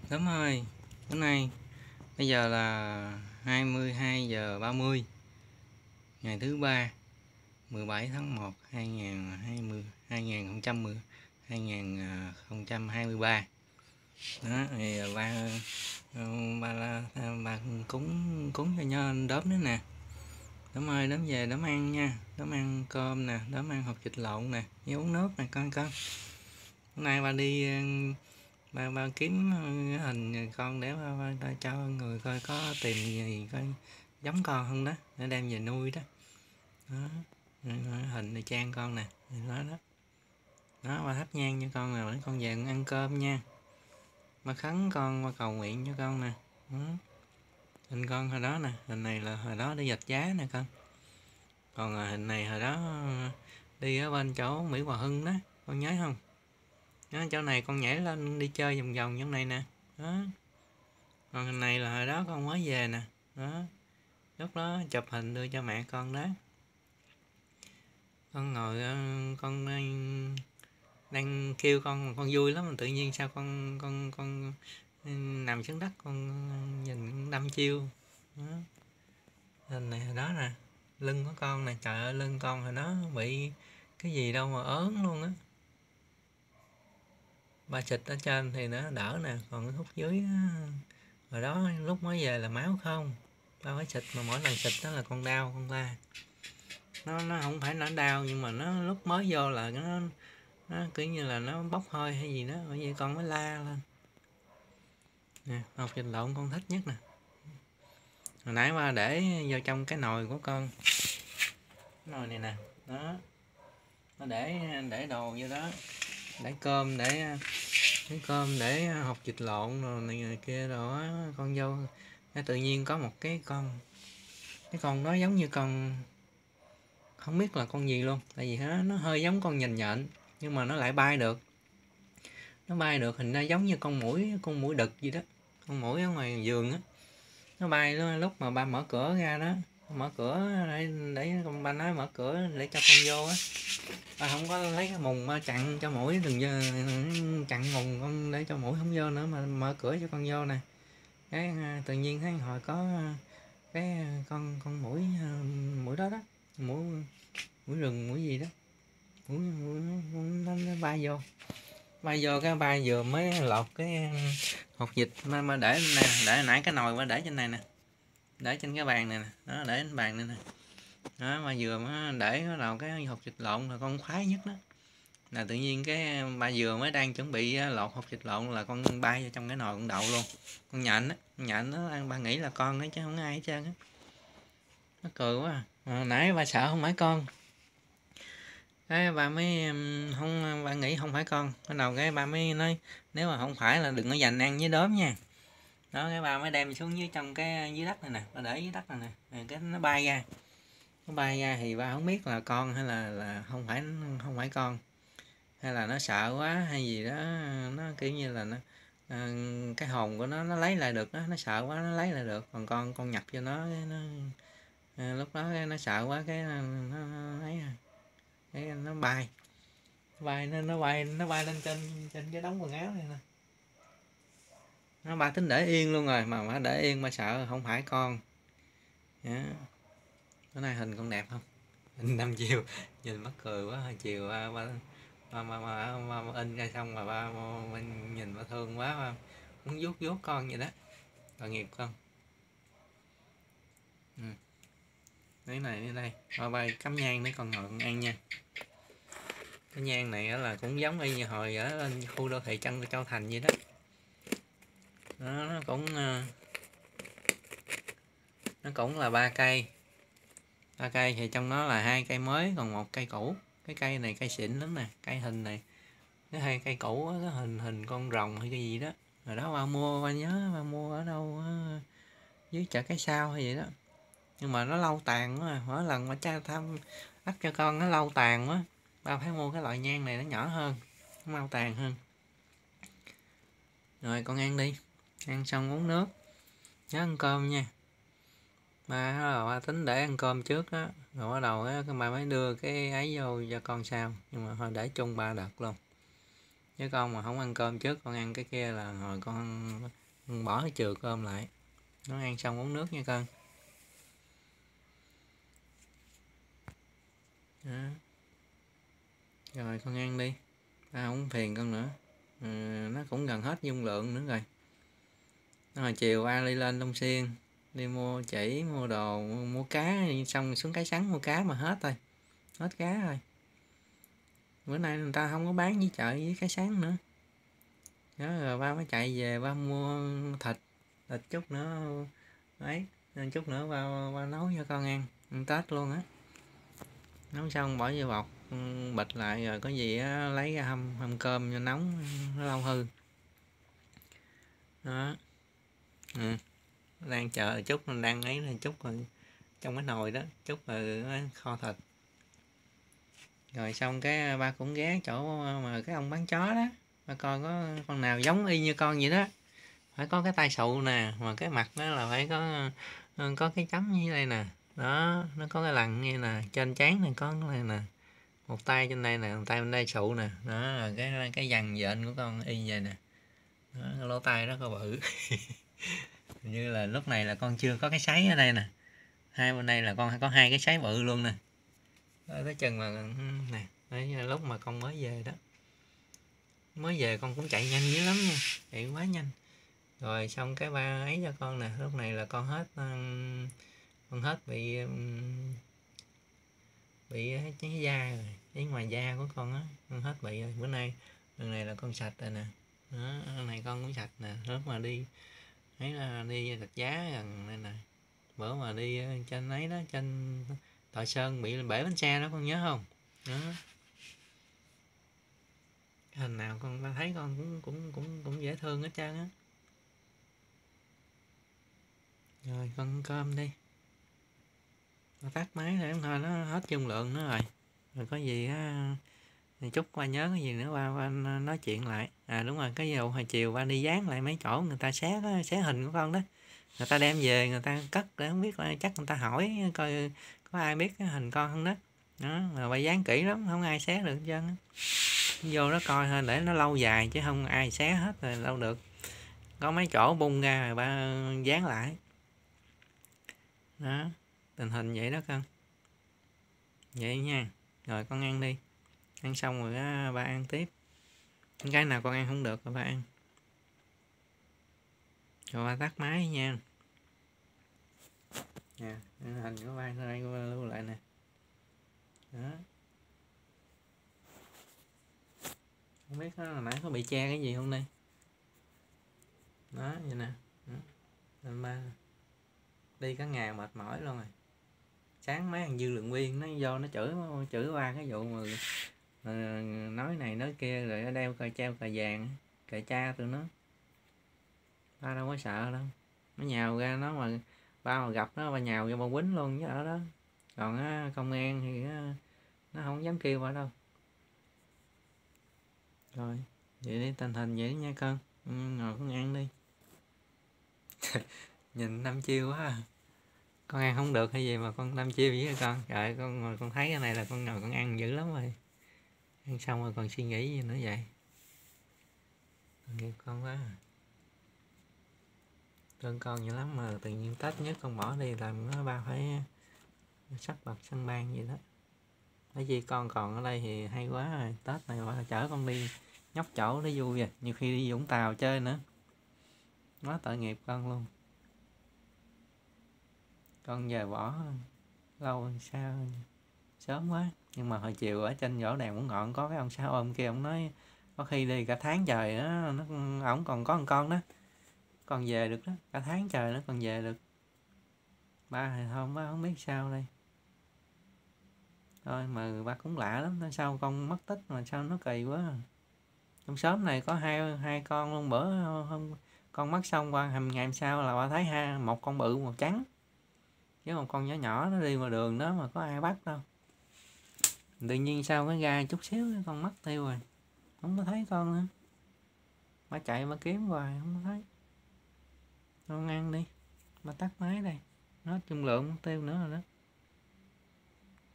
Sớm ơi, bữa nay bây giờ là 22 giờ 30 ngày thứ ba 17 tháng 1 2020 2010 2023. Đó thì ba cúng cúng cho nho đốm nữa nè. Đốm ơi, đốm về đốm ăn nha, đốm ăn cơm nè, đốm ăn hột vịt lộn nè, với uống nước nè con. Hôm nay ba đi ba kiếm cái hình con để ba cho người coi có tìm gì coi giống con không đó để đem về nuôi đó. Đó, hình này trang con nè, đó ba thắp nhang cho con nè, để con về con ăn cơm nha. Ba khấn con, ba cầu nguyện cho con nè. Đó. Hình con hồi đó nè, hình này là hồi đó đi vạch giá nè con. Còn hình này hồi đó đi ở bên chỗ Mỹ Hòa Hưng đó, con nhớ không? Đó, chỗ này con nhảy lên đi chơi vòng vòng chỗ này nè. Đó. Còn hình này là hồi đó con mới về nè. Đó. Lúc đó chụp hình đưa cho mẹ con đó. Con ngồi con đang kêu con vui lắm mà tự nhiên sao con nằm xuống đất con nhìn đăm chiêu. Đó. Hình này hồi đó nè, lưng của con nè, trời ơi lưng con hồi đó bị cái gì đâu mà ớn luôn á. Ba xịt ở trên thì nó đỡ nè, còn cái khúc dưới á, hồi đó lúc mới về là máu không. Ba phải xịt mà mỗi lần xịt đó là con đau con la. Nó không phải nó đau nhưng mà nó lúc mới vô là nó kiểu như là nó bốc hơi hay gì đó, bởi vì con mới la lên. Nè, hột vịt lộn con thích nhất nè. Hồi nãy ba để vô trong cái nồi của con. Cái nồi này nè, đó. Nó để đồ vô đó. Để cơm để hột vịt lộn rồi này kia rồi á, con vô. Cái tự nhiên có một cái con đó giống như con không biết là con gì luôn, tại vì nó hơi giống con nhện nhện nhưng mà nó lại bay được. Nó bay được hình ra giống như con muỗi đực gì đó, con muỗi ở ngoài vườn á. Nó bay lúc mà ba mở cửa ra đó, mở cửa để con ba nói mở cửa để cho con vô á. Ba không có lấy cái mùng ba chặn cho muỗi đừng chặn mùng con để cho muỗi không vô nữa mà mở cửa cho con vô nè. Cái tự nhiên thấy hồi có cái con muỗi đó muỗi rừng muỗi gì đó, nó bay vô cái bay vừa mới lọt cái hột vịt mà để nè, để nãy cái nồi mà để trên này nè, để trên cái bàn này nè, đó để trên bàn này nè. Đó mà vừa mới để bắt đầu cái hột vịt lộn là con khoái nhất đó, là tự nhiên cái ba vừa mới đang chuẩn bị lọt hột vịt lộn là con bay vô trong cái nồi con đậu luôn. Con nhện nó ba nghĩ là con đó chứ không ai hết trơn á. Nó cười quá nãy ba sợ không phải con. Cái ba mới không, ba nghĩ không phải con, bắt đầu cái ba mới nói nếu mà không phải là đừng có dành ăn với đốm nha. Đó cái ba mới đem xuống dưới trong cái dưới đất này nè, ba để dưới đất này nè, cái nó bay ra thì ba không biết là con hay là không phải con, hay là nó sợ quá hay gì đó, nó kiểu như là nó cái hồn của nó lấy lại được đó, nó sợ quá nó lấy lại được, còn con nhập cho nó lúc đó cái nó sợ quá cái nó ấy cái nó bay nó bay lên trên cái đống quần áo này nè. Nó ba tính để yên luôn rồi mà để yên ba sợ không phải con. Đó. Bữa nay hình con đẹp không? Hình 5 chiều nhìn mắc cười quá, chiều ba in ra xong mà ba nhìn ba thương quá, ba muốn vuốt con vậy đó, tội nghiệp con. Cái này ở đây ba cắm nhang để con ngồi con ăn nha. Cái nhang này là cũng giống y như hồi ở khu đô thị Châu Thành vậy đó. Nó cũng là 3 cây. 3 cây thì trong đó là 2 cây mới còn 1 cây cũ. Cái cây này cây xịn lắm nè, cây hình này. Cái 2 cây cũ đó, cái hình con rồng hay cái gì đó. Rồi đó ba nhớ ba mua ở đâu dưới chợ Cái Sao hay vậy đó. Nhưng mà nó lâu tàn quá, mỗi lần mà cha thăm bắt cho con nó lâu tàn quá. Ba phải mua cái loại nhang này nó nhỏ hơn, nó mau tàn hơn. Rồi con ăn đi, ăn xong uống nước, nhớ ăn cơm nha. Ba tính để ăn cơm trước đó, rồi bắt đầu á ba mới đưa cái ấy vô cho con sao, nhưng mà thôi để chung 3 đợt luôn. Chứ con mà không ăn cơm trước, con ăn cái kia là rồi con bỏ cái chừa cơm lại. Nó ăn xong uống nước nha con. Đó. Rồi con ăn đi, ba không phiền con nữa. Nó cũng gần hết dung lượng nữa rồi. Rồi chiều ba đi lên Long Xuyên, đi mua chỉ, mua đồ, mua cá, xong xuống cái sắn mua cá mà hết rồi. Hết cá rồi. Bữa nay người ta không có bán với chợ với cái sắn nữa. Đó, rồi ba mới chạy về ba mua thịt chút nữa ấy, nên chút nữa ba nấu cho con ăn Tết luôn á. Nấu xong bỏ vô bọc bịch lại, rồi có gì á, lấy ra hâm cơm cho nóng, nó lâu hư. Đó. Đang chờ chút, mình đang ấy là chút rồi trong cái nồi đó, chút rồi kho thịt. Rồi xong cái ba cũng ghé chỗ mà cái ông bán chó đó, ba coi có con nào giống y như con vậy đó, phải có cái tay sụ nè, mà cái mặt đó là phải có cái chấm như đây nè. Đó, nó có cái lằn như nè, trên trán này có cái này nè, một tay trên đây nè, một tay bên đây sụ nè. Đó là cái dằn dện của con y vậy nè. Đó, cái lỗ tai rất là bự. Như là lúc này là con chưa có cái sấy ở đây nè, hai bên đây là con có hai cái sấy bự luôn nè. Đó, tới chừng mà nè, đấy là lúc mà con mới về đó, mới về con cũng chạy nhanh dữ lắm nha, chạy quá nhanh. Rồi xong cái ba ấy cho con nè, lúc này là con hết bị cái da rồi, cái ngoài da của con á, con hết bị rồi. Bữa nay lần này là con sạch rồi nè. Đó, lần này con cũng sạch nè. Lúc mà đi ấy là đi Rạch Giá gần đây nè, bữa mà đi trên ấy đó, trên Thọ Sơn bị bể bánh xe đó, con nhớ không? Đó, hình nào con thấy con cũng dễ thương hết trơn á. Rồi con ăn cơm đi, nó tắt máy để thôi, nó hết dung lượng nữa rồi. Rồi có gì á, chút qua nhớ cái gì nữa qua nói chuyện lại. Đúng rồi, cái dầu hồi chiều qua đi dán lại mấy chỗ người ta xé hình của con đó, người ta đem về người ta cất, để không biết là chắc người ta hỏi coi có ai biết cái hình con không đó. Đó, mà ba dán kỹ lắm, không ai xé được hết trơn á. Vô đó coi thôi, để nó lâu dài chứ không ai xé hết rồi đâu được. Có mấy chỗ bung ra rồi ba dán lại. Đó, tình hình vậy đó con. Vậy nha. Rồi con ăn đi, ăn xong rồi á, ba ăn tiếp. Cái nào con ăn không được rồi ba ăn. Rồi ba tắt máy nha. Nè, hình của ba đây lưu lại nè. Đó. Không biết hồi nãy có bị che cái gì không đây. Đó, vậy nè. Nên ba đi cả ngày mệt mỏi luôn rồi. Sáng mấy thằng Dư Lượng Viên nó vô nó chửi qua cái vụ mà nói này nói kia, rồi nó đeo treo cờ vàng, cờ cha tụi nó. Ba đâu có sợ đâu, nó nhào ra nó mà ba mà gặp nó ba nhào vô ba quýnh luôn với ở đó. Còn công an thì nó không dám kêu ba đâu. Rồi vậy đi, tình hình vậy nha con. Ngồi con ăn đi. Nhìn Năm Chiêu quá à. Con ăn không được hay gì mà con Năm Chiêu với con. Trời, con ngồi con thấy cái này là con ngồi con ăn dữ lắm rồi. Ăn xong rồi còn suy nghĩ gì nữa vậy. Nghiệp con quá à. Thương con dữ lắm mà tự nhiên Tết nhất con bỏ đi làm nó ba phải sắc bậc sân ban gì đó. Bởi vì con còn ở đây thì hay quá rồi. Tết này phải chở con đi nhóc chỗ để vui à. Nhiều khi đi Vũng Tàu chơi nữa. Quá tội nghiệp con luôn. Con giờ bỏ lâu sao sớm quá. Nhưng mà hồi chiều ở trên võ đèn Mũi Ngọn có cái ông xã ôm kia, ông nói có khi đi cả tháng trời đó, ổng còn có một con đó, còn về được đó, cả tháng trời nó còn về được. Ba thì không, ba không biết sao đây. Thôi mà ba cũng lạ lắm, sao con mất tích mà sao nó kỳ quá. Trong xóm này có hai con luôn. Bữa hôm con mất xong qua ngày hôm sau là ba thấy một con bự một trắng, chứ một con nhỏ nhỏ nó đi ngoài đường đó mà có ai bắt đâu. Tự nhiên sao cái ra chút xíu cái con mất tiêu rồi, không có thấy con nữa. Ba chạy ba kiếm hoài không có thấy. Con ăn đi, ba tắt máy đây, nó chung lượng mất tiêu nữa rồi đó.